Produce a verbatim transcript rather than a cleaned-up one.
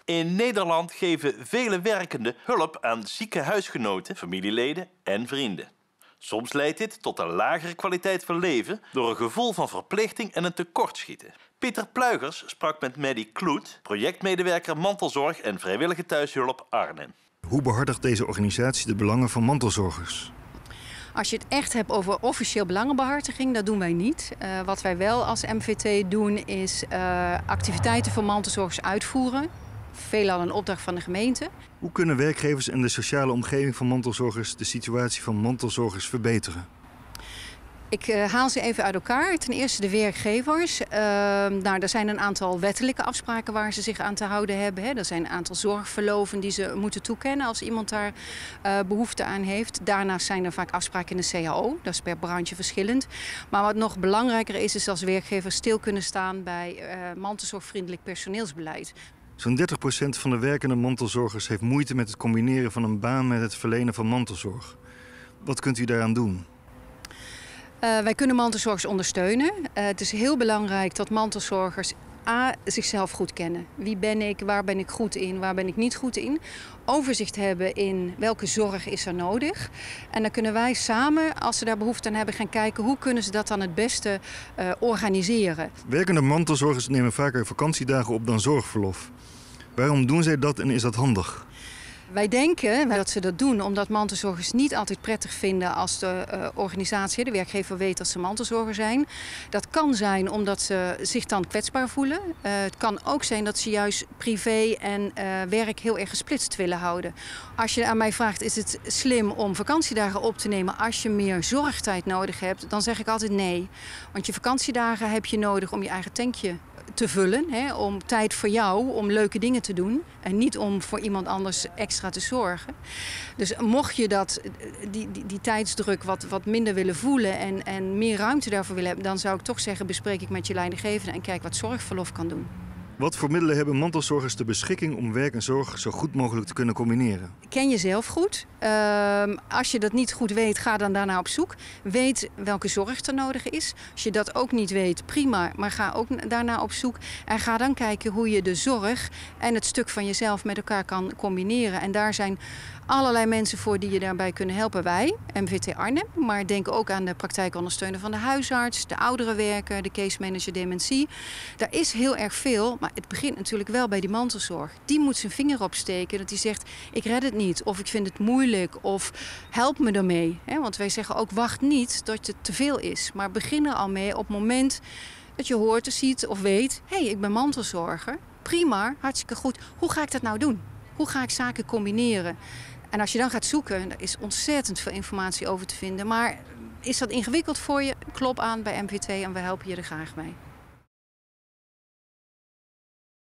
In Nederland geven vele werkenden hulp aan zieke huisgenoten, familieleden en vrienden. Soms leidt dit tot een lagere kwaliteit van leven door een gevoel van verplichting en een tekortschieten. Pieter Pluijgers sprak met Maddie Kloet, projectmedewerker mantelzorg en vrijwillige thuishulp Arnhem. Hoe behartigt deze organisatie de belangen van mantelzorgers? Als je het echt hebt over officieel belangenbehartiging, dat doen wij niet. Uh, wat wij wel als M V T doen is uh, activiteiten voor mantelzorgers uitvoeren. Veelal een opdracht van de gemeente. Hoe kunnen werkgevers en de sociale omgeving van mantelzorgers de situatie van mantelzorgers verbeteren? Ik uh, haal ze even uit elkaar. Ten eerste de werkgevers. Uh, nou, er zijn een aantal wettelijke afspraken waar ze zich aan te houden hebben. Hè. Er zijn een aantal zorgverloven die ze moeten toekennen als iemand daar uh, behoefte aan heeft. Daarnaast zijn er vaak afspraken in de C A O. Dat is per branche verschillend. Maar wat nog belangrijker is, is als werkgevers stil kunnen staan bij uh, mantelzorgvriendelijk personeelsbeleid. Zo'n dertig procent van de werkende mantelzorgers heeft moeite met het combineren van een baan met het verlenen van mantelzorg. Wat kunt u daaraan doen? Uh, wij kunnen mantelzorgers ondersteunen. Uh, het is heel belangrijk dat mantelzorgers A, zichzelf goed kennen. Wie ben ik, waar ben ik goed in, waar ben ik niet goed in. Overzicht hebben in welke zorg is er nodig. En dan kunnen wij samen, als ze daar behoefte aan hebben, gaan kijken hoe kunnen ze dat dan het beste uh, organiseren. Werkende mantelzorgers nemen vaker vakantiedagen op dan zorgverlof. Waarom doen zij dat en is dat handig? Wij denken dat ze dat doen omdat mantelzorgers niet altijd prettig vinden als de uh, organisatie, de werkgever, weet dat ze mantelzorger zijn. Dat kan zijn omdat ze zich dan kwetsbaar voelen. Uh, het kan ook zijn dat ze juist privé en uh, werk heel erg gesplitst willen houden. Als je aan mij vraagt, is het slim om vakantiedagen op te nemen als je meer zorgtijd nodig hebt, dan zeg ik altijd nee. Want je vakantiedagen heb je nodig om je eigen tankje te vullen, hè, om tijd voor jou, om leuke dingen te doen en niet om voor iemand anders extra te zorgen. Dus mocht je dat, die, die, die tijdsdruk wat, wat minder willen voelen en, en meer ruimte daarvoor willen hebben, dan zou ik toch zeggen, bespreek ik met je leidinggevende en kijk wat zorgverlof kan doen. Wat voor middelen hebben mantelzorgers ter beschikking om werk en zorg zo goed mogelijk te kunnen combineren? Ken jezelf goed. Uh, als je dat niet goed weet, ga dan daarna op zoek. Weet welke zorg er nodig is. Als je dat ook niet weet, prima, maar ga ook daarna op zoek. En ga dan kijken hoe je de zorg en het stuk van jezelf met elkaar kan combineren. En daar zijn allerlei mensen voor die je daarbij kunnen helpen. Wij, M V T Arnhem, maar denk ook aan de praktijkondersteuner van de huisarts, de ouderenwerker, de case manager dementie. Daar is heel erg veel, maar het begint natuurlijk wel bij die mantelzorg. Die moet zijn vinger opsteken, dat hij zegt, ik red het niet, of ik vind het moeilijk, of help me ermee. Want wij zeggen ook, wacht niet dat het te veel is, maar begin er al mee op het moment dat je hoort, ziet of weet, hé, hey, ik ben mantelzorger. Prima, hartstikke goed. Hoe ga ik dat nou doen? Hoe ga ik zaken combineren? En als je dan gaat zoeken, er is ontzettend veel informatie over te vinden. Maar is dat ingewikkeld voor je? Klop aan bij M V T en we helpen je er graag mee.